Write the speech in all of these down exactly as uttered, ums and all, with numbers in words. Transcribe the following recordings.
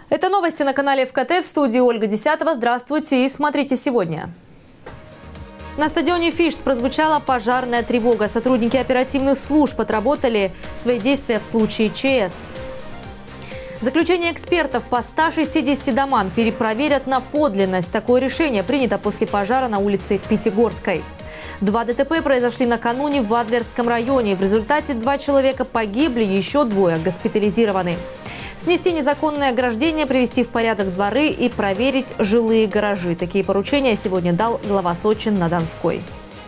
Это новости на канале эф ка тэ. В студии Ольга Десятова. Здравствуйте и смотрите сегодня. На стадионе «Фишт» прозвучала пожарная тревога. Сотрудники оперативных служб отработали свои действия в случае че эс. Заключение экспертов по ста шестидесяти домам перепроверят на подлинность. Такое решение принято после пожара на улице Пятигорской. Два дэ тэ пэ произошли накануне в Адлерском районе. В результате два человека погибли, еще двое госпитализированы. Снести незаконное ограждение, привести в порядок дворы и проверить жилые гаражи. Такие поручения сегодня дал глава Сочи-на-Донской.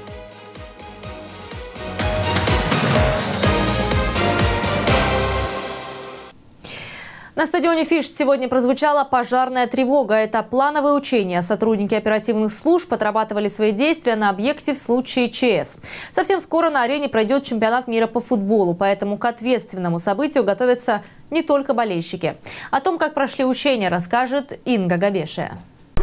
На стадионе «Фишт» сегодня прозвучала пожарная тревога. Это плановое учение. Сотрудники оперативных служб отрабатывали свои действия на объекте в случае че эс. Совсем скоро на арене пройдет чемпионат мира по футболу, поэтому к ответственному событию готовятся не только болельщики. О том, как прошли учения, расскажет Инга Габешия.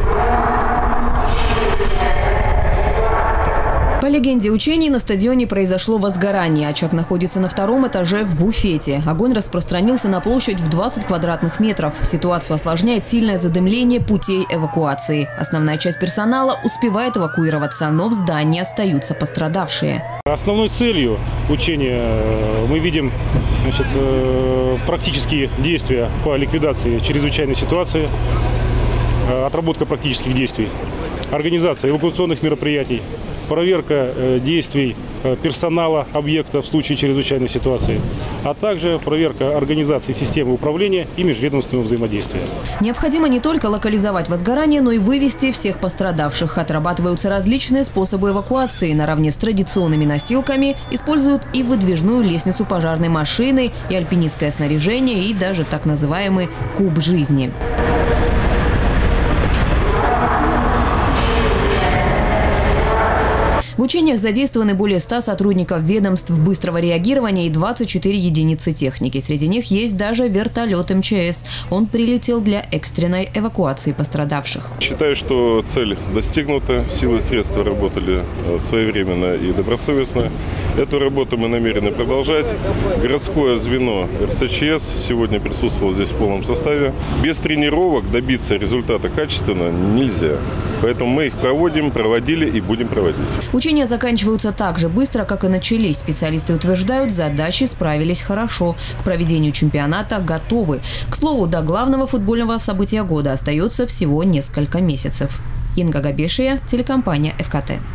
По легенде учений, на стадионе произошло возгорание. Очаг находится на втором этаже в буфете. Огонь распространился на площадь в двадцать квадратных метров. Ситуацию осложняет сильное задымление путей эвакуации. Основная часть персонала успевает эвакуироваться, но в здании остаются пострадавшие. Основной целью учения мы видим, значит, практические действия по ликвидации чрезвычайной ситуации, отработка практических действий, организация эвакуационных мероприятий, проверка действий персонала объекта в случае чрезвычайной ситуации, а также проверка организации системы управления и межведомственного взаимодействия. Необходимо не только локализовать возгорание, но и вывести всех пострадавших. Отрабатываются различные способы эвакуации. Наравне с традиционными носилками используют и выдвижную лестницу пожарной машины, и альпинистское снаряжение, и даже так называемый куб жизни. В учениях задействованы более ста сотрудников ведомств быстрого реагирования и двадцать четыре единицы техники. Среди них есть даже вертолет эм че эс. Он прилетел для экстренной эвакуации пострадавших. Считаю, что цель достигнута. Силы и средства работали своевременно и добросовестно. Эту работу мы намерены продолжать. Городское звено эр эс че эс сегодня присутствовало здесь в полном составе. Без тренировок добиться результата качественно нельзя. Поэтому мы их проводим, проводили и будем проводить. Учения заканчиваются так же быстро, как и начались. Специалисты утверждают, задачи справились хорошо. К проведению чемпионата готовы. К слову, до главного футбольного события года остается всего несколько месяцев. Инга Габешия, телекомпания эф ка тэ.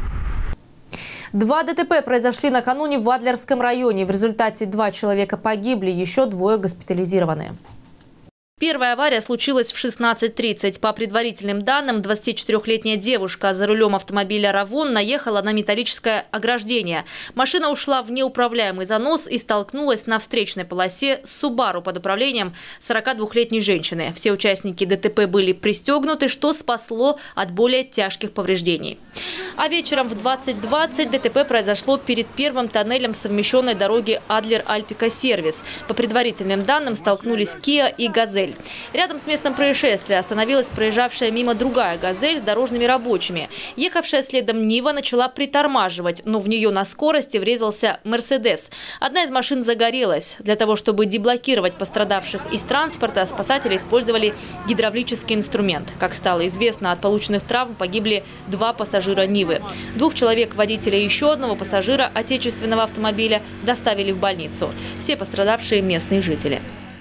Два дэ тэ пэ произошли накануне в Адлерском районе. В результате два человека погибли, еще двое госпитализированы. Первая авария случилась в шестнадцать тридцать. По предварительным данным, двадцатичетырёхлетняя девушка за рулем автомобиля «Равон» наехала на металлическое ограждение. Машина ушла в неуправляемый занос и столкнулась на встречной полосе с «Субару» под управлением сорокадвухлетней женщины. Все участники дэ тэ пэ были пристегнуты, что спасло от более тяжких повреждений. А вечером в двадцать двадцать дэ тэ пэ произошло перед первым тоннелем совмещенной дороги Адлер-Альпика-Сервис. По предварительным данным, столкнулись «Киа» и «Газель». Рядом с местом происшествия остановилась проезжавшая мимо другая «Газель» с дорожными рабочими. Ехавшая следом «Нива» начала притормаживать, но в нее на скорости врезался «Мерседес». Одна из машин загорелась. Для того, чтобы деблокировать пострадавших из транспорта, спасатели использовали гидравлический инструмент. Как стало известно, от полученных травм погибли два пассажира «Нивы». Двух человек, водителя и еще одного пассажира отечественного автомобиля, доставили в больницу. Все пострадавшие местные жители.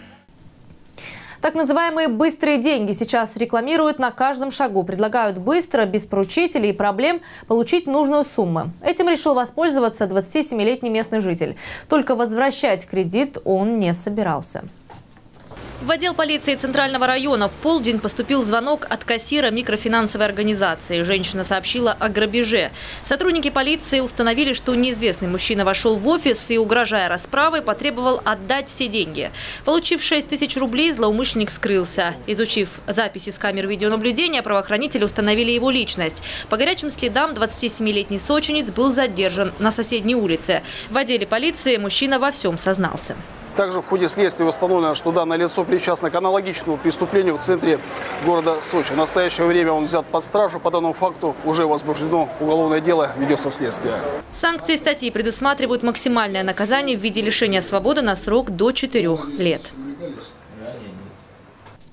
Так называемые «быстрые деньги» сейчас рекламируют на каждом шагу. Предлагают быстро, без поручителей и проблем получить нужную сумму. Этим решил воспользоваться двадцатисемилетний местный житель. Только возвращать кредит он не собирался. В отдел полиции Центрального района в полдень поступил звонок от кассира микрофинансовой организации. Женщина сообщила о грабеже. Сотрудники полиции установили, что неизвестный мужчина вошел в офис и, угрожая расправой, потребовал отдать все деньги. Получив шесть тысяч рублей, злоумышленник скрылся. Изучив записи с камер видеонаблюдения, правоохранители установили его личность. По горячим следам двадцатисемилетний сочинец был задержан на соседней улице. В отделе полиции мужчина во всем сознался. Также в ходе следствия установлено, что данное лицо причастно к аналогичному преступлению в центре города Сочи. В настоящее время он взят под стражу. По данному факту уже возбуждено уголовное дело, ведется следствие. Санкции статьи предусматривают максимальное наказание в виде лишения свободы на срок до четырёх лет.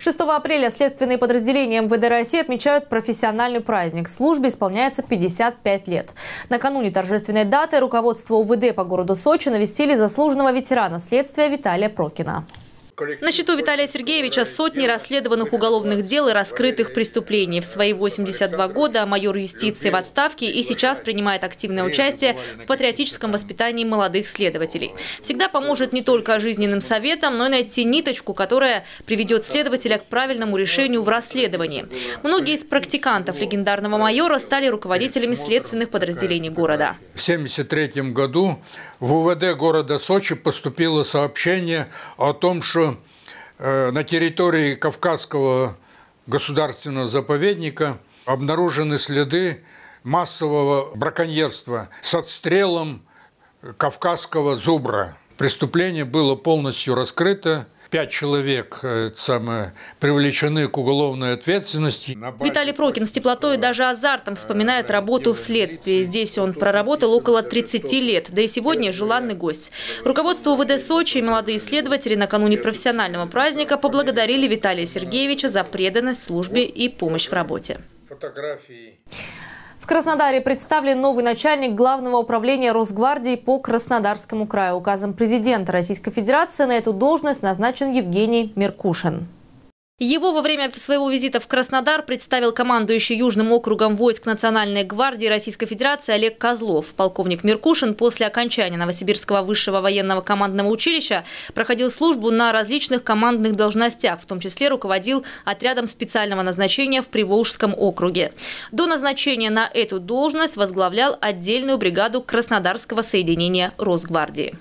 шестого апреля следственные подразделения эм вэ дэ России отмечают профессиональный праздник. Службе исполняется пятьдесят пять лет. Накануне торжественной даты руководство у вэ дэ по городу Сочи навестили заслуженного ветерана следствия Виталия Прокина. На счету Виталия Сергеевича сотни расследованных уголовных дел и раскрытых преступлений. В свои восемьдесят два года майор юстиции в отставке и сейчас принимает активное участие в патриотическом воспитании молодых следователей. Всегда поможет не только жизненным советам, но и найти ниточку, которая приведет следователя к правильному решению в расследовании. Многие из практикантов легендарного майора стали руководителями следственных подразделений города. В семьдесят третьем году в у вэ дэ города Сочи поступило сообщение о том, что на территории Кавказского государственного заповедника обнаружены следы массового браконьерства с отстрелом кавказского зубра. Преступление было полностью раскрыто. Пять человек самое, привлечены к уголовной ответственности. Виталий Прокин с теплотой и даже азартом вспоминает работу в следствии. Здесь он проработал около тридцати лет, да и сегодня желанный гость. Руководство у вэ дэ Сочи и молодые следователи накануне профессионального праздника поблагодарили Виталия Сергеевича за преданность службе и помощь в работе. Фотографии. В Краснодаре представлен новый начальник Главного управления Росгвардии по Краснодарскому краю. Указом президента Российской Федерации на эту должность назначен Евгений Меркушин. Его во время своего визита в Краснодар представил командующий Южным округом войск Национальной гвардии Российской Федерации Олег Козлов. Полковник Меркушин после окончания Новосибирского высшего военного командного училища проходил службу на различных командных должностях, в том числе руководил отрядом специального назначения в Приволжском округе. До назначения на эту должность возглавлял отдельную бригаду Краснодарского соединения Росгвардии.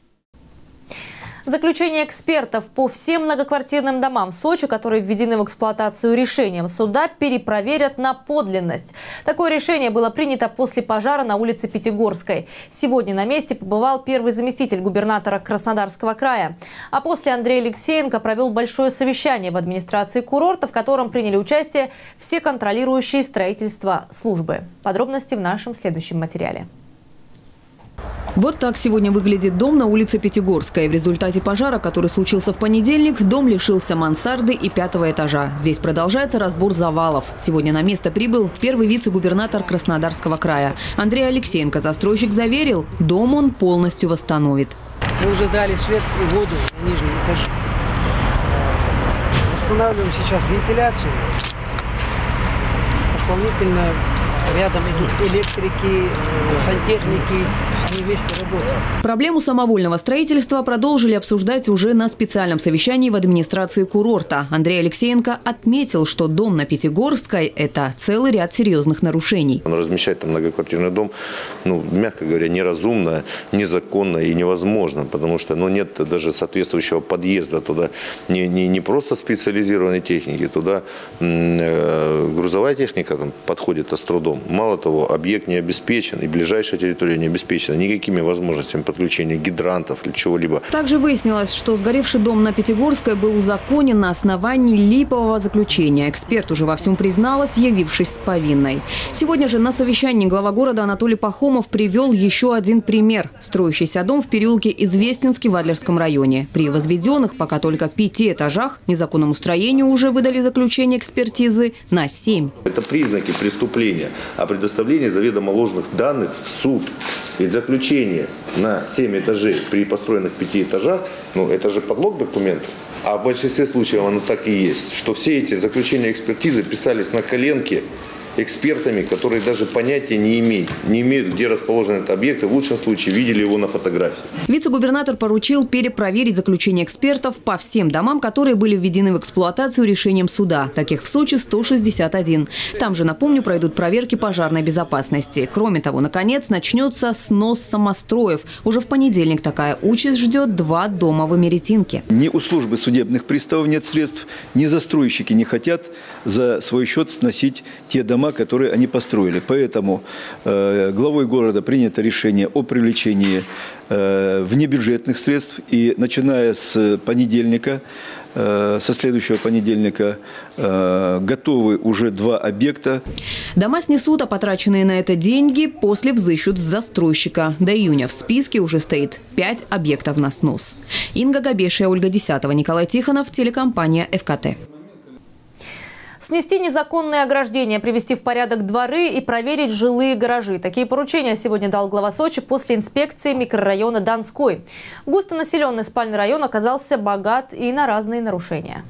Заключение экспертов по всем многоквартирным домам в Сочи, которые введены в эксплуатацию решением суда, перепроверят на подлинность. Такое решение было принято после пожара на улице Пятигорской. Сегодня на месте побывал первый заместитель губернатора Краснодарского края. А после Андрей Алексеенко провел большое совещание в администрации курорта, в котором приняли участие все контролирующие строительство службы. Подробности в нашем следующем материале. Вот так сегодня выглядит дом на улице Пятигорская. В результате пожара, который случился в понедельник, дом лишился мансарды и пятого этажа. Здесь продолжается разбор завалов. Сегодня на место прибыл первый вице-губернатор Краснодарского края. Андрей Алексеенко, застройщик, заверил, дом он полностью восстановит. Мы уже дали свет и воду на нижнем этаже. Восстанавливаем сейчас вентиляцию. Дополнительно рядом идут электрики, сантехники, они вместе работают. Проблему самовольного строительства продолжили обсуждать уже на специальном совещании в администрации курорта. Андрей Алексеенко отметил, что дом на Пятигорской – это целый ряд серьезных нарушений. Размещать там многоквартирный дом, ну, мягко говоря, неразумно, незаконно и невозможно, потому что ну, нет даже соответствующего подъезда туда, не, не, не просто специализированной техники, туда э, грузовая техника там, подходит с трудом. Мало того, объект не обеспечен, и ближайшая территория не обеспечена никакими возможностями подключения гидрантов или чего-либо. Также выяснилось, что сгоревший дом на Пятигорской был узаконен на основании липового заключения. Эксперт уже во всем призналась, явившись с повинной. Сегодня же на совещании глава города Анатолий Пахомов привел еще один пример. Строящийся дом в переулке Известинский в Адлерском районе. При возведенных пока только пяти этажах незаконному строению уже выдали заключение экспертизы на семь. Это признаки преступления. О предоставлении заведомо ложных данных в суд. Ведь заключение на семь этажей при построенных пяти этажах, ну это же подлог документов. А в большинстве случаев оно так и есть, что все эти заключения экспертизы писались на коленке экспертами, которые даже понятия не имеют, не имеют, где расположен этот объект, и в лучшем случае видели его на фотографии. Вице-губернатор поручил перепроверить заключение экспертов по всем домам, которые были введены в эксплуатацию решением суда. Таких в Сочи сто шестьдесят один. Там же, напомню, пройдут проверки пожарной безопасности. Кроме того, наконец, начнется снос самостроев. Уже в понедельник такая участь ждет два дома в Америтинке. Ни у службы судебных приставов нет средств, ни застройщики не хотят за свой счет сносить те дома, которые они построили. Поэтому э, главой города принято решение о привлечении э, внебюджетных средств. И начиная с понедельника, э, со следующего понедельника, э, готовы уже два объекта. Дома снесут, а потраченные на это деньги после взыщут с застройщика. До июня в списке уже стоит пять объектов на снос. Инга Габешия, Ольга Десятова, Николай Тихонов, телекомпания эф ка тэ. Снести незаконные ограждения, привести в порядок дворы и проверить жилые гаражи. Такие поручения сегодня дал глава Сочи после инспекции микрорайона Донской. Густонаселенный спальный район оказался богат и на разные нарушения.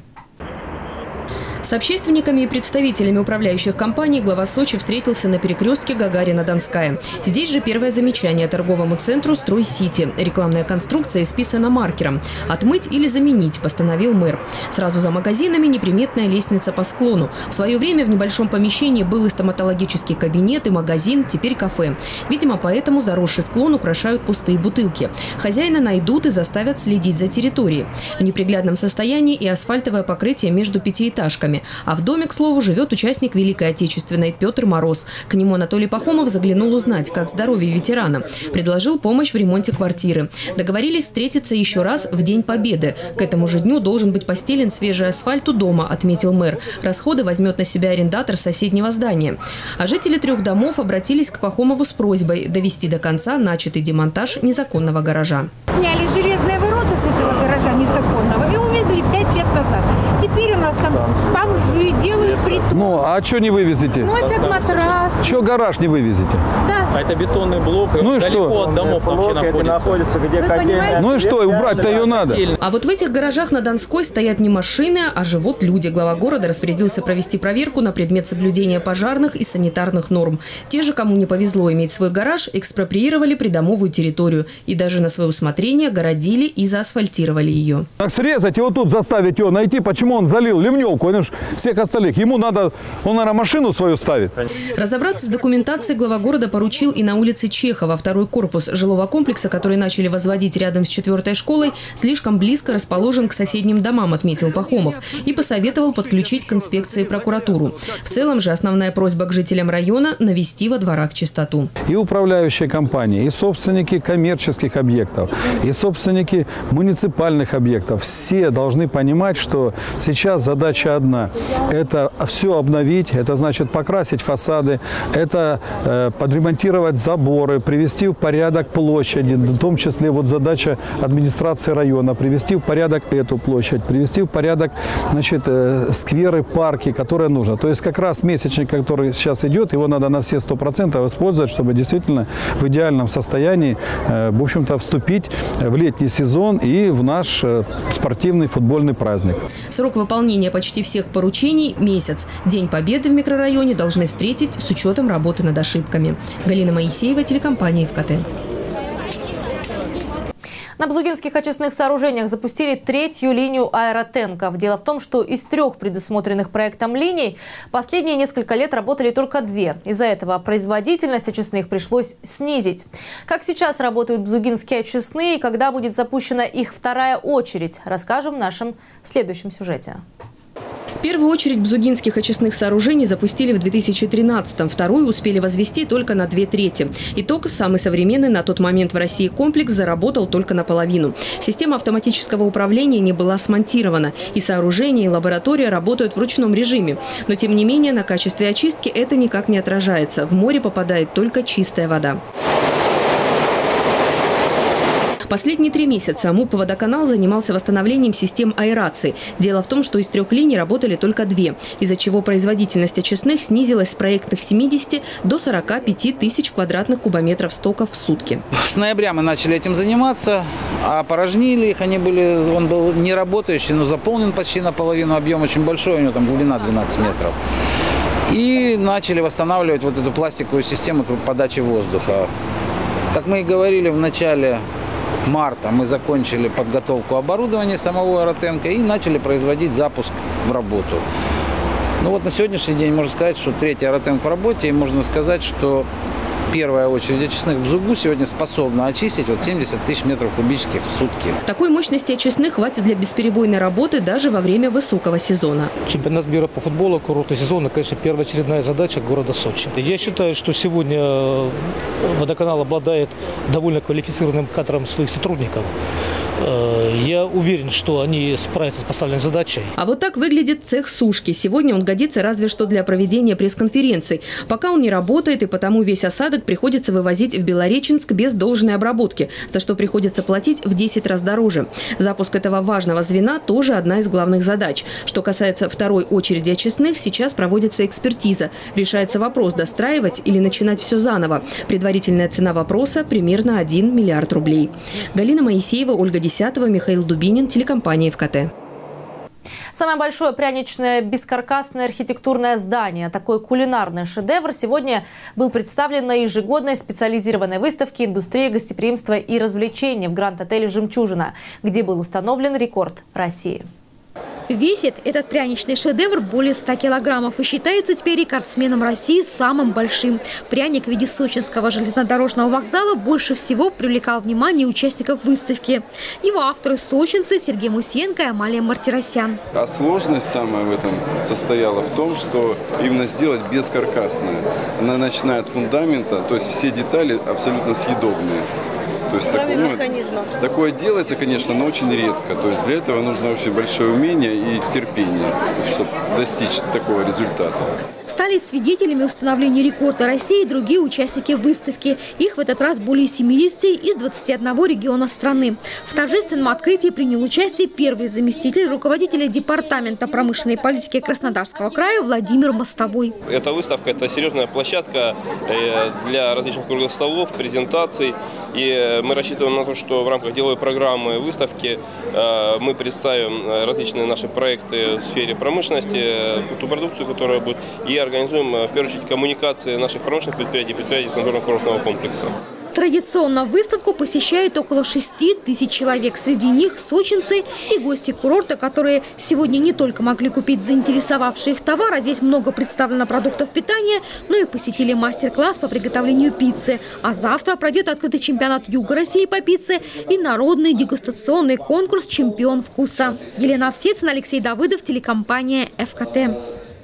С общественниками и представителями управляющих компаний глава Сочи встретился на перекрестке Гагарина-Донская. Здесь же первое замечание торговому центру «Строй-Сити». Рекламная конструкция исписана маркером. «Отмыть или заменить», постановил мэр. Сразу за магазинами неприметная лестница по склону. В свое время в небольшом помещении был и стоматологический кабинет, и магазин, теперь кафе. Видимо, поэтому заросший склон украшают пустые бутылки. Хозяина найдут и заставят следить за территорией. В неприглядном состоянии и асфальтовое покрытие между пятиэтажками. А в доме, к слову, живет участник Великой Отечественной Петр Мороз. К нему Анатолий Пахомов заглянул узнать, как здоровье ветерана. Предложил помощь в ремонте квартиры. Договорились встретиться еще раз в День Победы. К этому же дню должен быть постелен свежий асфальт у дома, отметил мэр. Расходы возьмет на себя арендатор соседнего здания. А жители трех домов обратились к Пахомову с просьбой довести до конца начатый демонтаж незаконного гаража. Сняли железные ворота с этого гаража незаконного и увезли пять лет назад. Теперь у нас там бомжи делают притон. Ну, а что не вывезете? Носят матрас. Что гараж не вывезете? Да. А это бетонный блок. Ну и далеко что? От домов вообще находится. Где ну и что, убрать-то ее надо. А вот в этих гаражах на Донской стоят не машины, а живут люди. Глава города распорядился провести проверку на предмет соблюдения пожарных и санитарных норм. Те же, кому не повезло иметь свой гараж, экспроприировали придомовую территорию. И даже на свое усмотрение городили и заасфальтировали ее. Так срезать и вот тут заставить его найти, почему он залил ливневку, он всех остальных. Ему надо, он, наверное, машину свою ставит. Разобраться с документацией глава города поручил и на улице Чехова. Второй корпус жилого комплекса, который начали возводить рядом с четвертой школой, слишком близко расположен к соседним домам, отметил Пахомов. И посоветовал подключить к инспекции прокуратуру. В целом же основная просьба к жителям района – навести во дворах чистоту. И управляющие компании, и собственники коммерческих объектов, и собственники муниципальных объектов. Все должны понимать, что сейчас задача одна – это все обновить, это значит покрасить фасады, это э, подремонтировать заборы, привести в порядок площади, в том числе вот задача администрации района, привести в порядок эту площадь, привести в порядок, значит, э, скверы, парки, которые нужно. То есть как раз месячник, который сейчас идет, его надо на все сто процентов использовать, чтобы действительно в идеальном состоянии, э, в общем-то, вступить в летний сезон и в наш э, спортивный футбольный праздник. Срок выполнения почти всех поручений – месяц. День Победы в микрорайоне должны встретить с учетом работы над ошибками. Галина Моисеева, телекомпания ФКТ. На бзугинских очистных сооружениях запустили третью линию аэротенков. Дело в том, что из трех предусмотренных проектом линий последние несколько лет работали только две. Из-за этого производительность очистных пришлось снизить. Как сейчас работают бзугинские очистные и когда будет запущена их вторая очередь, расскажем в нашем следующем сюжете. Первую очередь бзугинских очистных сооружений запустили в две тысячи тринадцатом, вторую успели возвести только на две трети. Итог – самый современный на тот момент в России комплекс заработал только наполовину. Система автоматического управления не была смонтирована, и сооружения, и лаборатория работают в ручном режиме. Но тем не менее на качестве очистки это никак не отражается. В море попадает только чистая вода. Последние три месяца МУП «Водоканал» занимался восстановлением систем аэрации. Дело в том, что из трех линий работали только две, из-за чего производительность очистных снизилась с проектных семидесяти до сорока пяти тысяч квадратных кубометров стоков в сутки. С ноября мы начали этим заниматься, опорожнили их, они были, он был не работающий, но заполнен почти наполовину, объем очень большой, у него там глубина двенадцать метров. И начали восстанавливать вот эту пластиковую систему подачи воздуха. Как мы и говорили в начале марта, мы закончили подготовку оборудования самого аэротенка и начали производить запуск в работу. Ну вот на сегодняшний день можно сказать, что третий аэротенк в работе, и можно сказать, что первая очередь очистных в Бзугу сегодня способна очистить вот семьдесят тысяч метров кубических в сутки. Такой мощности очистных хватит для бесперебойной работы даже во время высокого сезона. Чемпионат мира по футболу, курортный сезон, конечно, первоочередная задача города Сочи. Я считаю, что сегодня водоканал обладает довольно квалифицированным кадром своих сотрудников. Я уверен, что они справятся с поставленной задачей. А вот так выглядит цех сушки. Сегодня он годится разве что для проведения пресс-конференций. Пока он не работает, и потому весь осадок приходится вывозить в Белореченск без должной обработки, за что приходится платить в десять раз дороже. Запуск этого важного звена тоже одна из главных задач. Что касается второй очереди очистных, сейчас проводится экспертиза. Решается вопрос, достраивать или начинать все заново. Предварительная цена вопроса – примерно один миллиард рублей. Галина Моисеева, Ольга Десятова, Михаил Дубинин, телекомпания эф ка тэ. Самое большое пряничное бескаркасное архитектурное здание. Такой кулинарный шедевр сегодня был представлен на ежегодной специализированной выставке «Индустрия гостеприимства и развлечений» в Гранд-отеле «Жемчужина», где был установлен рекорд России. Весит этот пряничный шедевр более ста килограммов и считается теперь рекордсменом России самым большим. Пряник в виде сочинского железнодорожного вокзала больше всего привлекал внимание участников выставки. Его авторы – сочинцы Сергей Мусенко и Амалия Мартиросян. А сложность самая в этом состояла в том, что именно сделать бескаркасное. Она начиная от фундамента, то есть все детали абсолютно съедобные. То есть такое, ну, такое делается, конечно, но очень редко. То есть для этого нужно очень большое умение и терпение, чтобы достичь такого результата. Стали свидетелями установления рекорда России и другие участники выставки. Их в этот раз более семидесяти из двадцати одного региона страны. В торжественном открытии принял участие первый заместитель руководителя департамента промышленной политики Краснодарского края Владимир Мостовой. Эта выставка – это серьезная площадка для различных круглых столов, презентаций. И мы рассчитываем на то, что в рамках деловой программы выставки мы представим различные наши проекты в сфере промышленности, ту продукцию, которая будет, и организуем в первую очередь коммуникации наших промышленных предприятий и предприятий санаторно-курортного комплекса. Традиционно выставку посещает около шести тысяч человек. Среди них сочинцы и гости курорта, которые сегодня не только могли купить заинтересовавший их товар, а здесь много представлено продуктов питания, но и посетили мастер-класс по приготовлению пиццы. А завтра пройдет открытый чемпионат Юга России по пицце и народный дегустационный конкурс «Чемпион вкуса». Елена Овсецина, Алексей Давыдов, телекомпания эф ка тэ.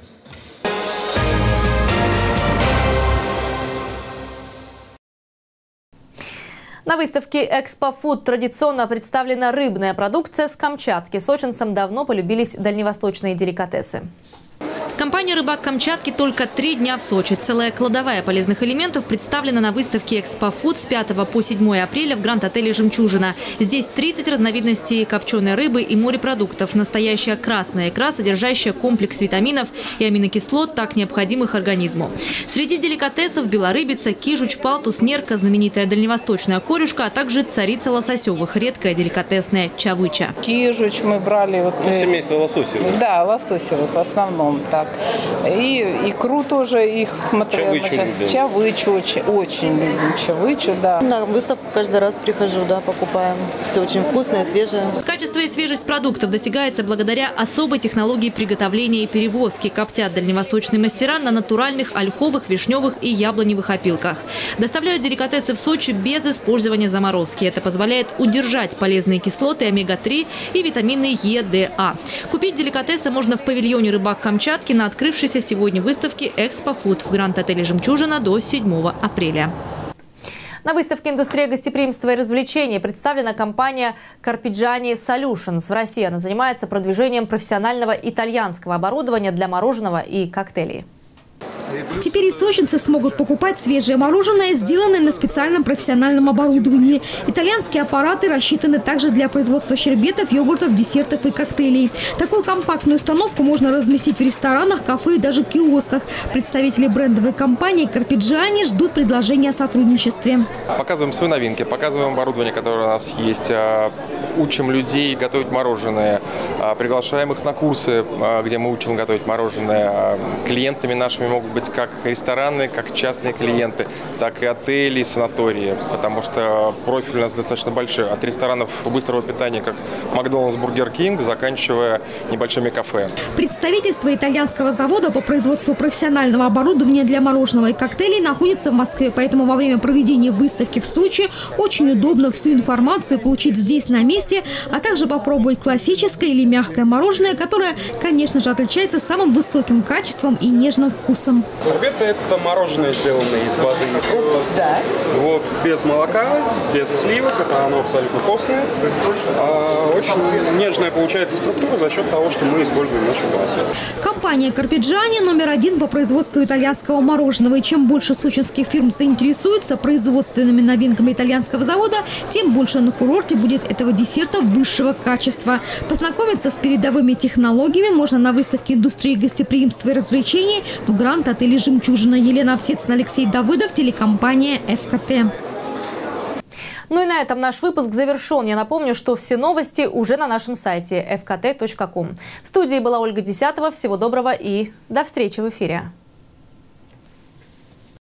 На выставке «Экспофуд» традиционно представлена рыбная продукция с Камчатки. Сочинцам давно полюбились дальневосточные деликатесы. Компания «Рыбак Камчатки» только три дня в Сочи. Целая кладовая полезных элементов представлена на выставке «Экспофуд» с пятого по седьмое апреля в Гранд-отеле «Жемчужина». Здесь тридцать разновидностей копченой рыбы и морепродуктов. Настоящая красная икра, содержащая комплекс витаминов и аминокислот, так необходимых организму. Среди деликатесов белорыбица, кижуч, палтус, нерка, знаменитая дальневосточная корюшка, а также царица лососевых, редкая деликатесная чавыча. Кижуч мы брали вот, ну, семейство лососевых. Да, лососевых в основном так. И икру тоже их смотрела. Чавычу, чавычу очень, очень любим чавычу, да. На выставку каждый раз прихожу, да, покупаем. Все очень вкусное, свежее. Качество и свежесть продуктов достигается благодаря особой технологии приготовления и перевозки. Коптят дальневосточные мастера на натуральных ольховых, вишневых и яблоневых опилках. Доставляют деликатесы в Сочи без использования заморозки. Это позволяет удержать полезные кислоты омега три и витамины Е, Д, А. Купить деликатесы можно в павильоне «Рыбак Камчатки» на открывшейся сегодня выставке «Экспофуд» в Гранд-отеле «Жемчужина» до седьмого апреля. На выставке «Индустрия гостеприимства и развлечений» представлена компания «Carpigiani Solutions». В России она занимается продвижением профессионального итальянского оборудования для мороженого и коктейлей. Теперь и сочинцы смогут покупать свежее мороженое, сделанное на специальном профессиональном оборудовании. Итальянские аппараты рассчитаны также для производства щербетов, йогуртов, десертов и коктейлей. Такую компактную установку можно разместить в ресторанах, кафе и даже киосках. Представители брендовой компании «Carpigiani» ждут предложения о сотрудничестве. Показываем свои новинки, показываем оборудование, которое у нас есть, учим людей готовить мороженое, приглашаем их на курсы, где мы учим готовить мороженое. Клиентами нашими могут быть как рестораны, как частные клиенты, так и отели, санатории, потому что профиль у нас достаточно большой. От ресторанов быстрого питания, как Макдональдс, Бургер Кинг, заканчивая небольшими кафе. Представительство итальянского завода по производству профессионального оборудования для мороженого и коктейлей находится в Москве, поэтому во время проведения выставки в Сочи очень удобно всю информацию получить здесь на месте, а также попробовать классическое или мягкое мороженое, которое, конечно же, отличается самым высоким качеством и нежным вкусом. Сорбеты – это мороженое, сделанное из воды и фруктов. Да. Вот, без молока, без сливок, это оно абсолютно постное. А, очень нежная получается структура за счет того, что мы используем нашу голосу. Компания «Карпиджани» номер один по производству итальянского мороженого. И чем больше сочинских фирм заинтересуются производственными новинками итальянского завода, тем больше на курорте будет этого десерта высшего качества. Познакомиться с передовыми технологиями можно на выставке индустрии гостеприимства и развлечений в Гранд-отеле «Жемчужина». Елена Овсецина, Алексей Давыдов, телекомпания эф ка тэ. Ну и на этом наш выпуск завершен. Я напомню, что все новости уже на нашем сайте эф ка тэ точка ком. В студии была Ольга Десятова. Всего доброго и до встречи в эфире.